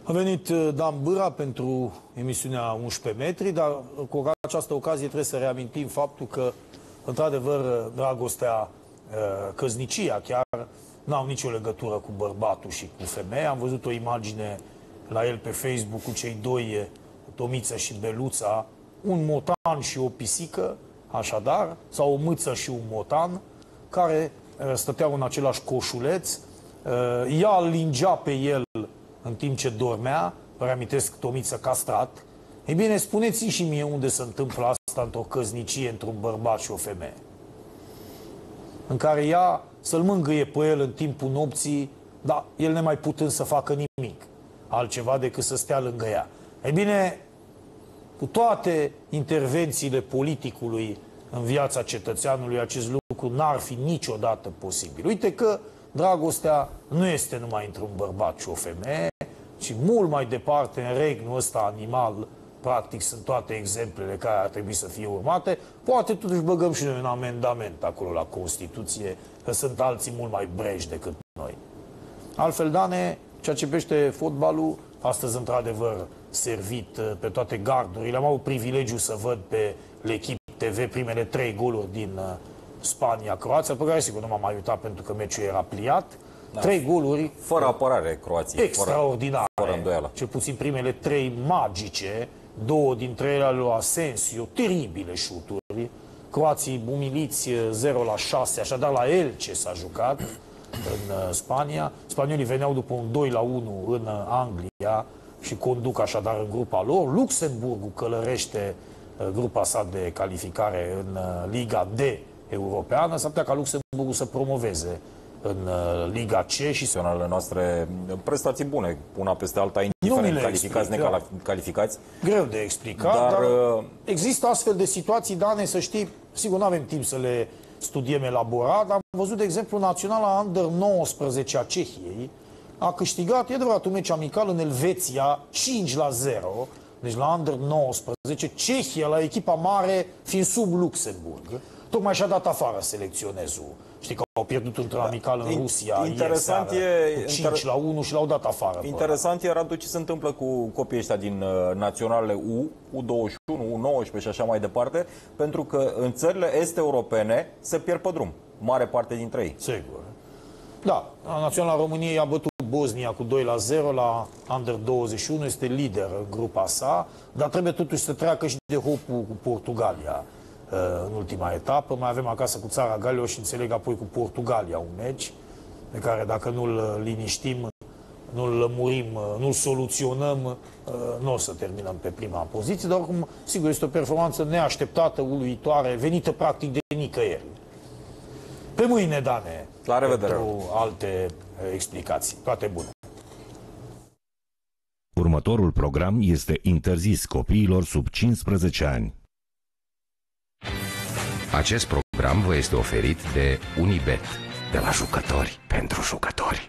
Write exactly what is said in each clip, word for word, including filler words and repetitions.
A venit Dan Bâra pentru emisiunea unsprezece metri, dar cu această ocazie trebuie să reamintim faptul că, într-adevăr, dragostea, căsnicia chiar, n-au nicio legătură cu bărbatul și cu femeia. Am văzut o imagine la el pe Facebook cu cei doi, Tomiță și Beluța, un motan și o pisică, așadar, sau o mâță și un motan, care stăteau în același coșuleț. Ea îl lingea pe el în timp ce dormea, vă reamintesc, Tomiță castrat. Ei bine, spuneți-mi și mie unde se întâmplă asta într-o căsnicie, într-un bărbat și o femeie, în care ea să-l mângâie pe el în timpul nopții, dar el nemai putând să facă nimic altceva decât să stea lângă ea. Ei bine, cu toate intervențiile politicului în viața cetățeanului, acest lucru n-ar fi niciodată posibil. Uite că dragostea nu este numai între un bărbat și o femeie, ci mult mai departe, în regnul ăsta animal, practic sunt toate exemplele care ar trebui să fie urmate. Poate totuși băgăm și noi un amendament acolo la Constituție, că sunt alții mult mai breji decât noi. Altfel, Dane, ceea ce privește fotbalul, astăzi într-adevăr servit pe toate gardurile. Am avut privilegiu să văd pe L'Equipe T V primele trei goluri din Spania-Croația, pe care sigur nu m-am mai uitat pentru că meciul era pliat. Da. Trei goluri fără apărare Croației, extraordinare, fără îndoială. Cel puțin primele trei magice, două dintre ele ale lui Asensio, teribile șuturi. Croații umiliți zero la șase, așadar la Elche s-a jucat în Spania. Spaniolii veneau după un doi la unu în Anglia și conduc așadar în grupa lor. Luxemburgul călărește grupa sa de calificare în Liga D europeană. S-ar putea ca Luxemburgul să promoveze în Liga C și naționalele noastre prestații bune, una peste alta, indiferent calificați, necalificați. Greu de explicat, dar, dar există astfel de situații, Dane, să știi, sigur nu avem timp să le studiem elaborat, dar am văzut, de exemplu, naționala Under nouăsprezece a Cehiei a câștigat, e adevărat, un meci amical în Elveția cinci la zero, deci la Under nouăsprezece, Cehia, la echipa mare, fiind sub Luxemburg, tocmai și-a dat afară selecționezul. Știi că au pierdut într-un amical în Rusia interesant ieri seară, e, cu cinci la unu și l-au dat afară. Interesant e, Radu, ce se întâmplă cu copiii ăștia din uh, naționale U, U douăzeci și unu, U nouăsprezece și așa mai departe, pentru că în țările est-europene se pierd pe drum, mare parte dintre ei. Sigur. Da, Naționala României a bătut Bosnia cu doi la zero la Under douăzeci și unu, este lider în grupa sa, dar trebuie totuși să treacă și de hopul cu Portugalia în ultima etapă. Mai avem acasă cu țara Galilor și înțeleg apoi cu Portugalia un meci pe care dacă nu-l liniștim, nu-l lămurim, nu-l soluționăm, nu o să terminăm pe prima poziție, dar oricum, sigur, este o performanță neașteptată, uluitoare, venită practic de nicăieri. Pe mâine, Dane, la revedere, pentru alte explicații. Toate bune! Următorul program este interzis copiilor sub cincisprezece ani. Acest program vă este oferit de Unibet, de la jucători pentru jucători.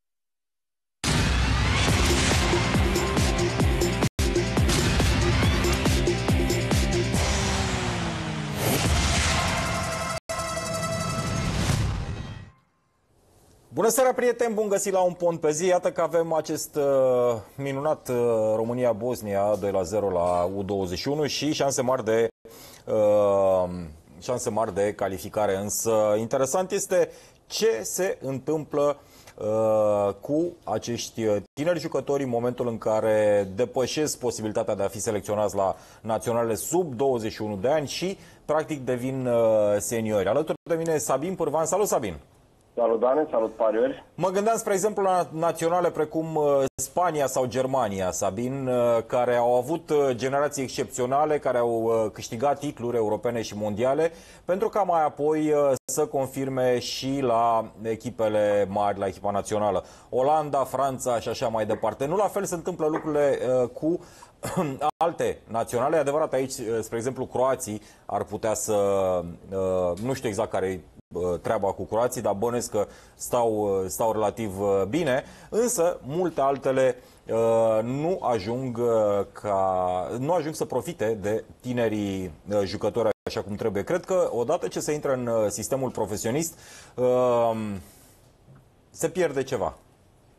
Bună seara, prieteni! Bun găsit la Un Pont pe zi. Iată că avem acest uh, minunat uh, România-Bosnia doi la zero la U douăzeci și unu și șanse mari de uh, șanse mari de calificare. Însă interesant este ce se întâmplă uh, cu acești tineri jucători în momentul în care depășesc posibilitatea de a fi selecționați la naționale sub douăzeci și unu de ani și practic devin uh, seniori. Alături de mine Sabin Pârvan. Salut, Sabin! Salut, Dane, salut, pariori. Mă gândeam, spre exemplu, la naționale precum Spania sau Germania, Sabin, care au avut generații excepționale, care au câștigat titluri europene și mondiale, pentru ca mai apoi să confirme și la echipele mari, la echipa națională. Olanda, Franța și așa mai departe. Nu la fel se întâmplă lucrurile cu alte naționale. E adevărat, aici, spre exemplu, croații ar putea să... Nu știu exact care treaba cu croații, dar bănuiesc că stau, stau relativ bine, însă multe altele nu ajung, ca, nu ajung să profite de tinerii jucători așa cum trebuie. Cred că odată ce se intră în sistemul profesionist se pierde ceva. Da,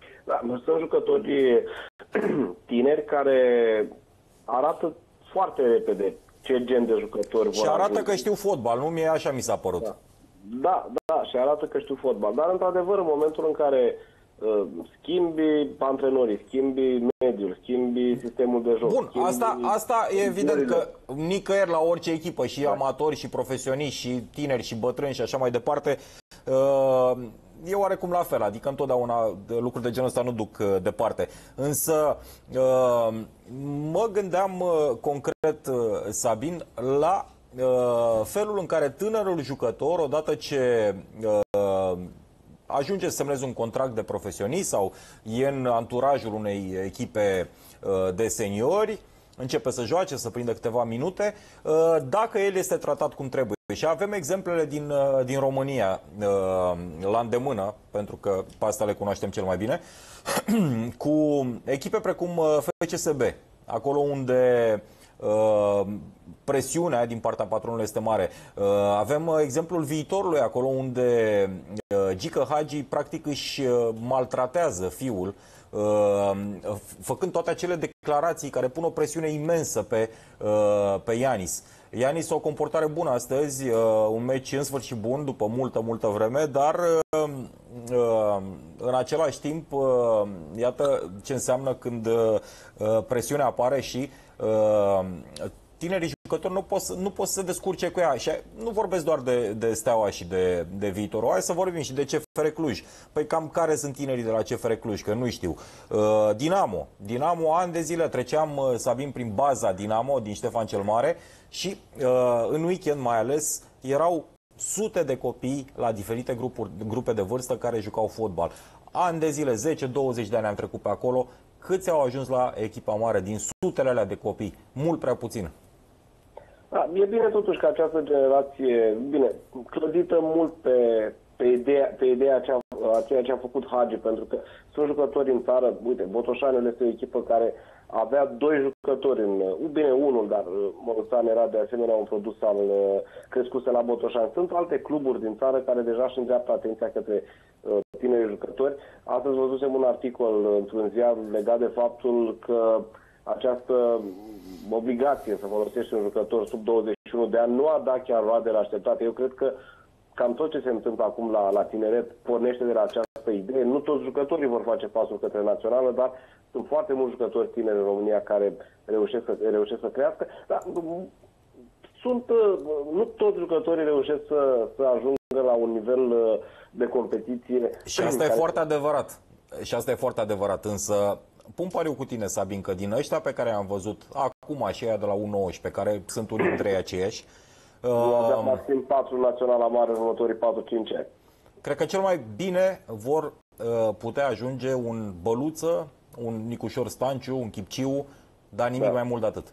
sunt jucători tineri care arată foarte repede ce gen de jucători vor Și arată ajunge. că știu fotbal, nu mie așa mi s-a părut. Da. da, da, și arată că știu fotbal. Dar, într-adevăr, în momentul în care uh, schimbi antrenorii, schimbi mediul, schimbi sistemul de joc. Bun, schimbi asta, asta e evident că nicăieri la orice echipă, și amatori, și profesioniști, și tineri, și bătrâni, și așa mai departe, uh, e oarecum la fel, adică întotdeauna lucruri de genul ăsta nu duc uh, departe. Însă uh, mă gândeam uh, concret, uh, Sabin, la uh, felul în care tânărul jucător, odată ce uh, ajunge să semneze un contract de profesionist sau e în anturajul unei echipe uh, de seniori, începe să joace, să prindă câteva minute, uh, dacă el este tratat cum trebuie. Și avem exemplele din, din România la îndemână, pentru că pe asta le cunoaștem cel mai bine, cu echipe precum F C S B, acolo unde presiunea din partea patronului este mare. Avem exemplul Viitorului, acolo unde Gică Hagi practic își maltratează fiul, făcând toate acele declarații care pun o presiune imensă pe, pe Ianis. Ianis o comportare bună astăzi, un meci în sfârșit bun după multă, multă vreme, dar în același timp, iată ce înseamnă când presiunea apare și tinerii jucători nu pot, nu pot să se descurce cu ea. Și nu vorbesc doar de, de Steaua și de, de Viitorul. Hai să vorbim și de C F R Cluj. Păi cam care sunt tinerii de la C F R Cluj? Că nu știu. Uh, Dinamo. Dinamo, ani de zile treceam, uh, Sabin, prin baza Dinamo din Ștefan cel Mare și uh, în weekend mai ales erau sute de copii la diferite grupuri, grupe de vârstă care jucau fotbal. Ani de zile, zece douăzeci de ani am trecut pe acolo. Câți au ajuns la echipa mare din sutele alea de copii? Mult prea puțin. Da, e bine totuși că această generație, bine, clădită mult pe, pe ideea, pe ideea cea, a ceea ce a făcut Hagi, pentru că sunt jucători în țară, uite, Botoșanul este o echipă care avea doi jucători, în, bine unul, dar Moruțan era de asemenea un produs al crescuse la Botoșani. Sunt alte cluburi din țară care deja își îndreaptă atenția către uh, tineri jucători. Astăzi văzusem un articol într-un ziar legat de faptul că această obligație să folosești un jucător sub douăzeci și unu de ani nu a dat chiar roadele așteptate. Eu cred că cam tot ce se întâmplă acum la, la tineret pornește de la această idee. Nu toți jucătorii vor face pasul către națională, dar sunt foarte mulți jucători tineri în România care reușesc să, reușesc să crească. Dar sunt, nu toți jucătorii reușesc să, să ajungă la un nivel de competiție. Și asta e foarte adevărat. Și asta e foarte adevărat, însă pun pariu cu tine, Sabin, că din ăștia pe care am văzut acum și aia de la U nouăsprezece, care sunt unii dintre ei aceiași, nu avem maxim patru naționala mare în următorii patru cinci ani. Cred că cel mai bine vor uh, putea ajunge un Băluță, un Nicușor Stanciu, un Chipciu, dar nimic da. mai mult de atât.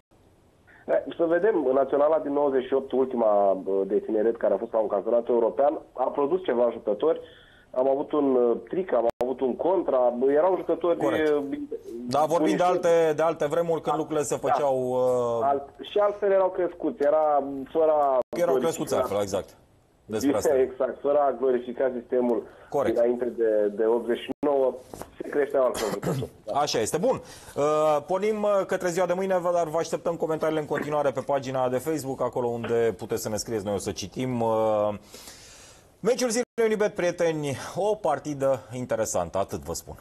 Să vedem, naționala din nouăzeci și opt, ultima de tineret care a fost la un campionat european, a produs ceva jucători. Am avut un Tric, am avut un Contra, erau jucători... Corect. Da, vorbim de alte, de alte vremuri când da, lucrurile se făceau... Da. Alt, și altfel erau crescuți, era fără... Erau crescuți altfel, exact. Despre asta. Exact, fără a glorifica sistemul Corect. Înainte de, de optzeci și nouă, se creșteau altfel jucători. Da. Așa este. Bun. Uh, pornim către ziua de mâine, dar vă așteptăm comentariile în continuare pe pagina de Facebook, acolo unde puteți să ne scrieți, noi o să citim... Uh, Meciul zilei Unibet, prieteni, o partidă interesantă, atât vă spun.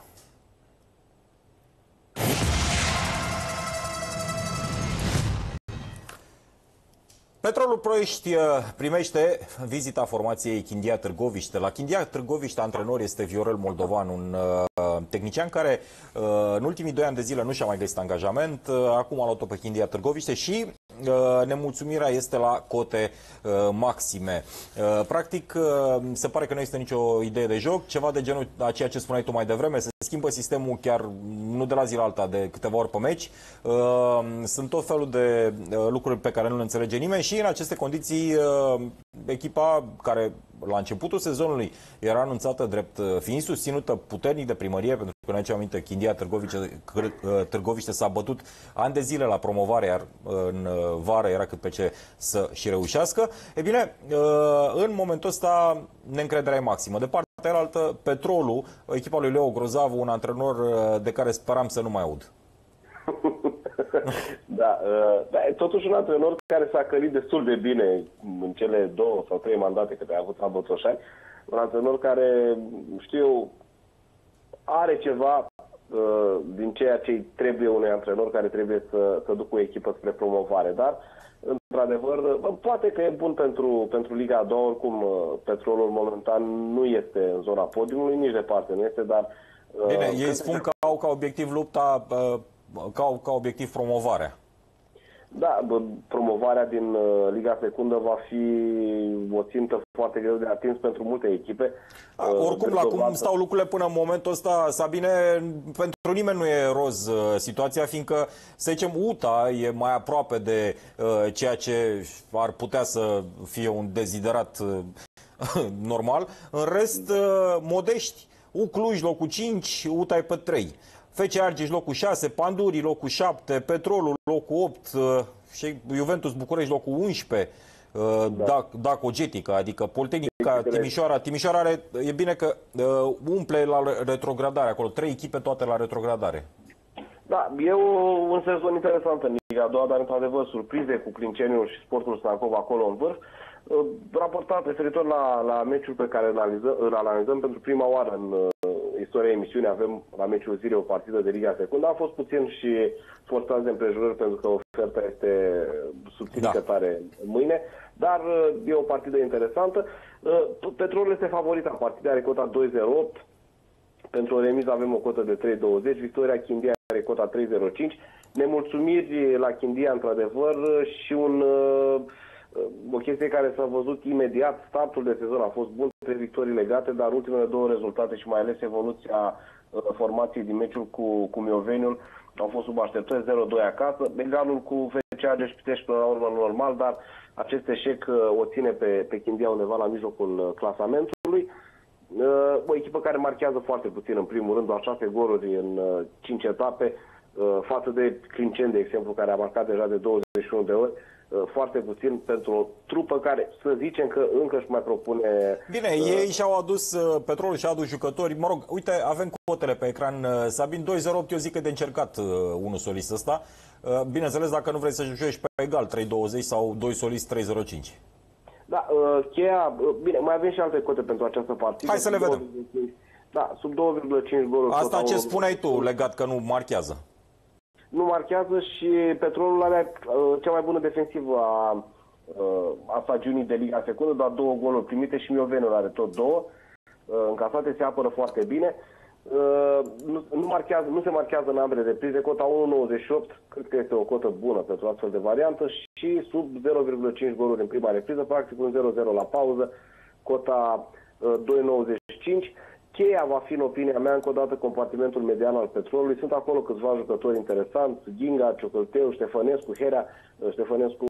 Petrolul Ploiești primește vizita formației Chindia Târgoviște. La Chindia Târgoviște antrenor este Viorel Moldovan, un uh, tehnician care uh, în ultimii doi ani de zile nu și-a mai găsit angajament. Uh, acum a luat-o pe Chindia Târgoviște și uh, nemulțumirea este la cote uh, maxime. Uh, practic, uh, se pare că nu este nicio idee de joc, ceva de genul a ceea ce spuneai tu mai devreme, se schimbă sistemul chiar nu de la zi la alta, de câteva ori pe meci. Uh, sunt tot felul de uh, lucruri pe care nu le înțelege nimeni și în aceste condiții echipa care la începutul sezonului era anunțată drept fiind susținută puternic de primărie, pentru că ne aducem aminte, Chindia Târgoviște, Târgoviște s-a bătut ani de zile la promovare, iar în vară era cât pe ce să și reușească. E bine, în momentul ăsta neîncrederea e maximă. De partea partea altă, Petrolul, echipa lui Leo Grozavu, un antrenor de care speram să nu mai aud. Da, da, e totuși un antrenor care s-a călit destul de bine în cele două sau trei mandate care a avut la Botoșani. Un antrenor care, știu, are ceva uh, din ceea ce trebuie unui antrenor care trebuie să, să ducă o echipă spre promovare. Dar, într-adevăr, poate că e bun pentru, pentru Liga a doua, oricum Petrolul momentan nu este în zona podiumului, nici departe nu este, dar... Uh, Bine, ei spun că au ca obiectiv lupta, uh, ca, ca obiectiv promovarea. Da, bă, promovarea din uh, Liga Secundă va fi o țintă foarte greu de atins pentru multe echipe. A, oricum, la cum stau lucrurile până în momentul ăsta, Sabine, pentru nimeni nu e roz uh, situația, fiindcă, să zicem, U T A e mai aproape de uh, ceea ce ar putea să fie un deziderat uh, normal. În rest, uh, modești. U Cluj locul cinci, U T A e pe trei. F C Argeș locul șase, Pandurii locul șapte, Petrolul locul opt și Juventus București locul unsprezece, da. Daco Getica, adică Politehnica Timișoara. Timișoara are, e bine că uh, umple la retrogradare acolo, trei echipe toate la retrogradare. Da, e un sezon interesant în Liga a doua, dar într-adevăr surprize cu Clinceniul și Sportul Stancov acolo în vârf. Raportat referitor la, la meciul pe care îl analizăm, îl analizăm pentru prima oară în uh, istoria emisiunii, avem la meciul zilei o partidă de Liga Secundă. A fost puțin și forțați de împrejurări pentru că oferta este subțire da. tare mâine, dar uh, e o partidă interesantă. Uh, Petrolul este favorita, partida are cota doi zero opt, pentru o remiză avem o cotă de trei douăzeci, Victoria Chindia are cota trei zero cinci, nemulțumiri la Chindia într-adevăr și un... Uh, o chestie care s-a văzut imediat, startul de sezon a fost bun, trei victorii legate, dar ultimele două rezultate și mai ales evoluția uh, formației din meciul cu, cu Mioveniul au fost sub așteptări, zero doi acasă. Egalul cu F C Argeș Pitești până la urmă normal, dar acest eșec uh, o ține pe, pe Chindia undeva la mijlocul uh, clasamentului. Uh, o echipă care marchează foarte puțin în primul rând, doar șase goluri în uh, cinci etape, uh, față de Clinceni, de exemplu, care a marcat deja de douăzeci și unu de ori. Foarte puțin pentru o trupă care, să zicem că încă își mai propune... Bine, uh... ei și-au adus, uh, Petrolul și-a adus jucători. Mă rog, uite, avem cotele pe ecran, uh, Sabin, doi zero opt, eu zic că de încercat uh, unul solist ăsta. Uh, bineînțeles, dacă nu vrei să joci pe egal, trei douăzeci sau doi solist, trei zero cinci. Da, uh, cheia... Uh, bine, mai avem și alte cote pentru această partidă. Hai să le vedem. Da, sub două virgulă cinci goluri. Asta ce spuneai tu, legat că nu marchează. Nu marchează și Petrolul are uh, cea mai bună defensivă a, uh, a stagiunii de Liga Secundă, doar două goluri primite și Mioveniul are tot două. Uh, încasate, se apără foarte bine. Uh, nu, nu, marchează, nu se marchează în ambele reprize, cota unu nouăzeci și opt, cred că este o cotă bună pentru astfel de variantă și sub zero virgulă cinci goluri în prima repriză, practic un zero zero la pauză, cota uh, doi nouăzeci și cinci. Cheia va fi, în opinia mea, încă o dată, compartimentul median al Petrolului. Sunt acolo câțiva jucători interesanți, Ghinga, Ciocălteu, Ștefănescu, Herea. Ștefănescu,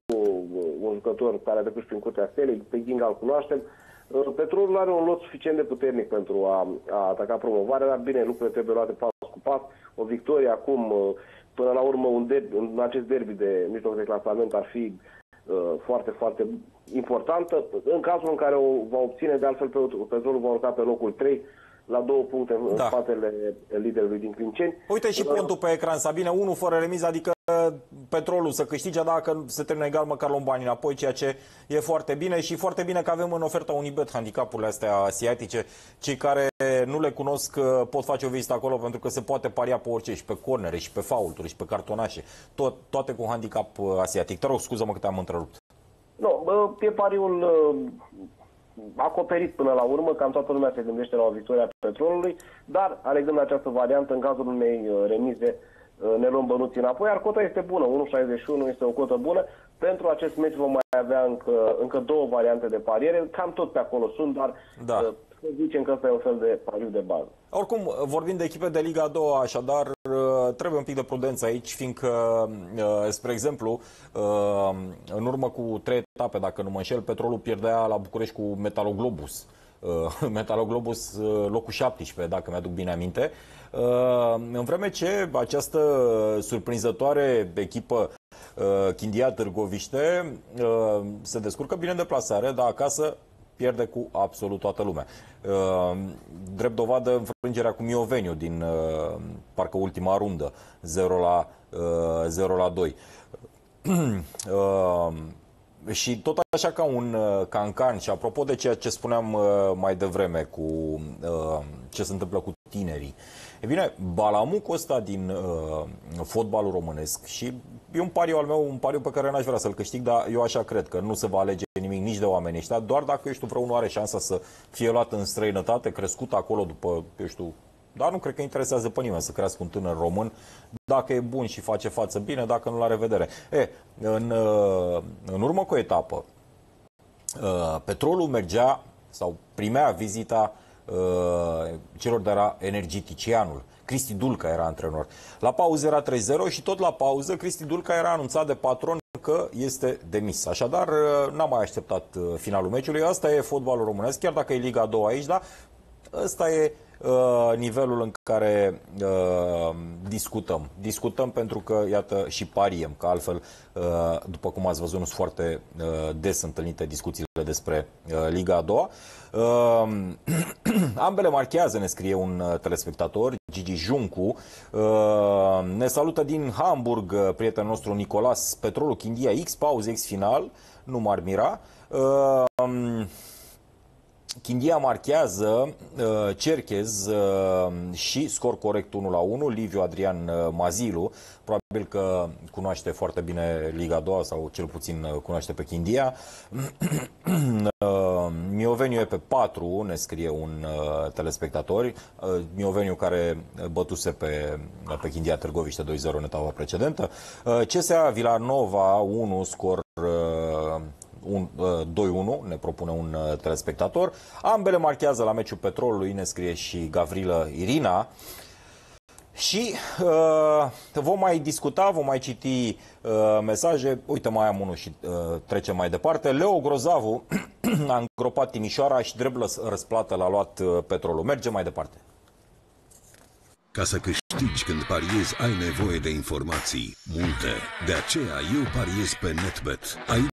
un jucător care a trecut prin curtea stelei, pe Ghinga îl cunoaștem. Petrolul are un lot suficient de puternic pentru a, a ataca promovarea, dar bine, lucrurile trebuie luate pas cu pas. O victorie acum, până la urmă, un derby, în acest derby de mijloc de clasament ar fi uh, foarte, foarte importantă. În cazul în care o va obține, de altfel, Petrolul va urca pe locul trei, la două puncte în da. spatele liderului din Clinceni. Uite și pontul pe ecran, Sabine, unul fără remiză, adică Petrolul să câștige, dacă se termină egal, măcar luăm bani înapoi, ceea ce e foarte bine și foarte bine că avem în oferta Unibet handicapurile astea asiatice. Cei care nu le cunosc pot face o vizită acolo pentru că se poate paria pe orice, și pe cornere, și pe faulturi, și pe cartonașe, tot, toate cu handicap asiatic. Te rog, scuză-mă că te-am întrerupt. Nu, no, e pariul acoperit până la urmă, cam toată lumea se gândește la o victorie a Petrolului, dar alegând această variantă, în cazul unei remize, ne luăm bănuții înapoi, iar cota este bună, unu șaizeci și unu este o cotă bună. Pentru acest meci vom mai avea încă, încă două variante de pariere, cam tot pe acolo sunt, dar da. să zicem că ăsta e un fel de pariu de bază. Oricum, vorbim de echipe de Liga a doua, așadar trebuie un pic de prudență aici, fiindcă, spre exemplu, în urmă cu trei etape, dacă nu mă înșel, Petrolul pierdea la București cu Metaloglobus. Metaloglobus locul șaptesprezece, dacă mi-aduc bine aminte. În vreme ce această surprinzătoare echipă Chindia Târgoviște se descurcă bine în deplasare, dar acasă pierde cu absolut toată lumea. Drept dovadă, înfrângerea cu Mioveniu din parcă ultima rundă, zero la doi. Și tot așa ca un cancan, și apropo de ceea ce spuneam mai devreme cu ce se întâmplă cu tinerii, e bine, balamucul ăsta din uh, fotbalul românesc, și e un pariu al meu, un pariu pe care n-aș vrea să-l câștig, dar eu așa cred, că nu se va alege nimic nici de oamenii ăștia, doar dacă, eu știu, vreunul are șansa să fie luat în străinătate, crescut acolo după, eu știu, dar nu cred că interesează pe nimeni să crească un tânăr român, dacă e bun și face față bine, dacă nu, la revedere. E, în, uh, în urmă cu o etapă, uh, Petrolul mergea sau primea vizita celor de la Energeticianul. Cristi Dulca era antrenor. La pauză era trei zero și tot la pauză Cristi Dulca era anunțat de patron că este demis. Așadar, n-am mai așteptat finalul meciului. Asta e fotbalul românesc, chiar dacă e Liga a doua aici, dar ăsta e uh, nivelul în care uh, discutăm. Discutăm pentru că, iată, și pariem, că altfel, uh, după cum ați văzut, nu sunt foarte uh, des întâlnite discuțiile despre uh, Liga a doua. Uh, ambele marchează, ne scrie un uh, telespectator, Gigi Juncu. Uh, ne salută din Hamburg uh, prietenul nostru Nicolas. Petrolul Chindia X, pauză X final, nu m-ar mira. Uh, Chindia marchează, uh, Cerchez uh, și scor corect unu la unu, Liviu Adrian uh, Mazilu, probabil că cunoaște foarte bine Liga a doua sau cel puțin uh, cunoaște pe Chindia. uh, Mioveniu e pe patru, ne scrie un uh, telespectator. Uh, Mioveniu care bătuse pe, pe Chindia Târgoviște doi zero în etapa precedentă. Uh, C S A Villanova unu, scor uh, doi unu, ne propune un telespectator. Ambele marchează la meciul Petrolului, ne scrie și Gavrilă Irina. Și uh, vom mai discuta, vom mai citi uh, mesaje. Uite, mai am unul și uh, trecem mai departe. Leo Grozavu a îngropat Timișoara și drept răsplată l-a luat uh, Petrolul. Mergem mai departe. Ca să câștigi când pariezi, ai nevoie de informații multe. De aceea eu pariez pe NetBet. Ai